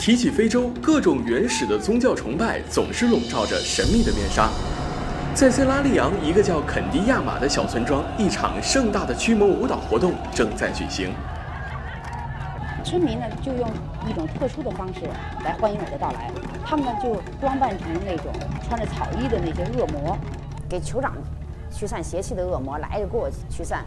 提起非洲，各种原始的宗教崇拜总是笼罩着神秘的面纱。在塞拉利昂一个叫肯迪亚马的小村庄，一场盛大的驱魔舞蹈活动正在举行。 村民呢，就用一种特殊的方式来欢迎我的到来。他们呢，就装扮成那种穿着草衣的那些恶魔，给酋长驱散邪气的恶魔来给我驱散。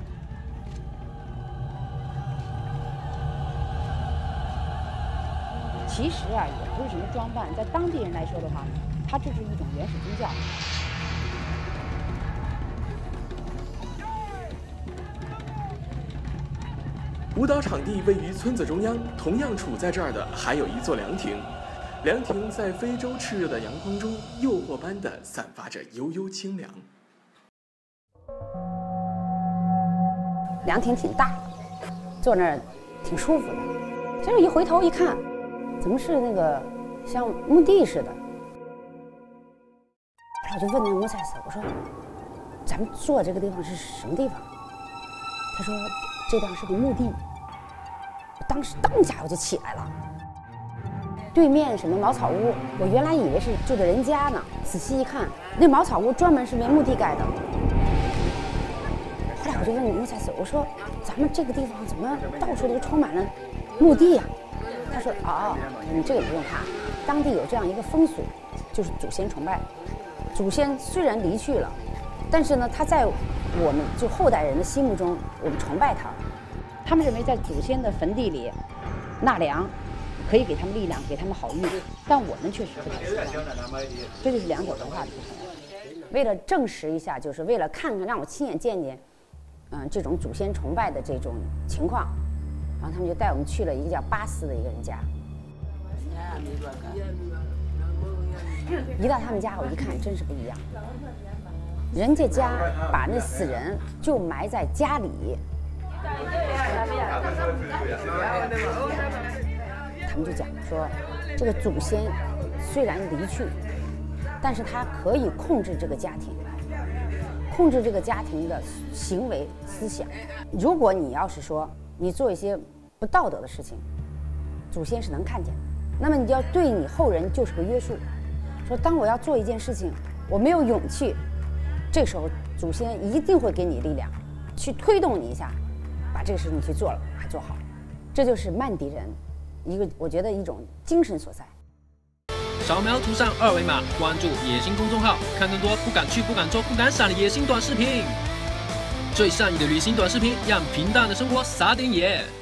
其实啊，也不是什么装扮，在当地人来说的话，它这是一种原始宗教。 舞蹈场地位于村子中央，同样处在这儿的还有一座凉亭。凉亭在非洲炽热的阳光中，诱惑般地散发着悠悠清凉。 凉亭挺大，坐那儿挺舒服的。结果一回头一看，怎么是那个像墓地似的？后来我就问那个穆塞斯，我说：“咱们坐这个地方是什么地方？”他说：“这地方是个墓地。”当时当下我就起来了。对面什么茅草屋，我原来以为是住的人家呢，仔细一看，那茅草屋专门是为墓地盖的。后来我就问穆塞斯，我说：“咱们这个地方怎么到处都充满了墓地呀？”他说：“哦，你这个不用怕，当地有这样一个风俗，就是祖先崇拜。祖先虽然离去了，但是呢，他在我们就后代人的心目中，我们崇拜他。他们认为在祖先的坟地里纳凉，可以给他们力量，给他们好运。但我们确实不太喜欢，这就是两者文化的不同。为了证实一下，就是为了看看，让我亲眼见见，这种祖先崇拜的这种情况。”然后他们就带我们去了一个叫巴斯的一个人家。一到他们家，我一看，真是不一样。人家家把那死人就埋在家里。他们就讲说，这个祖先虽然离去，但是他可以控制这个家庭，控制这个家庭的行为思想。如果你要是说，你做一些不道德的事情，祖先是能看见的。那么你就要对你后人就是个约束。说当我要做一件事情，我没有勇气，这时候祖先一定会给你力量，去推动你一下，把这个事情去做了，还做好。这就是曼迪人一个我觉得一种精神所在。 扫描图上2维码，关注野心公众号，看更多不敢去、不敢做、不敢闪的野心短视频。最善意的旅行短视频，让平淡的生活撒点野。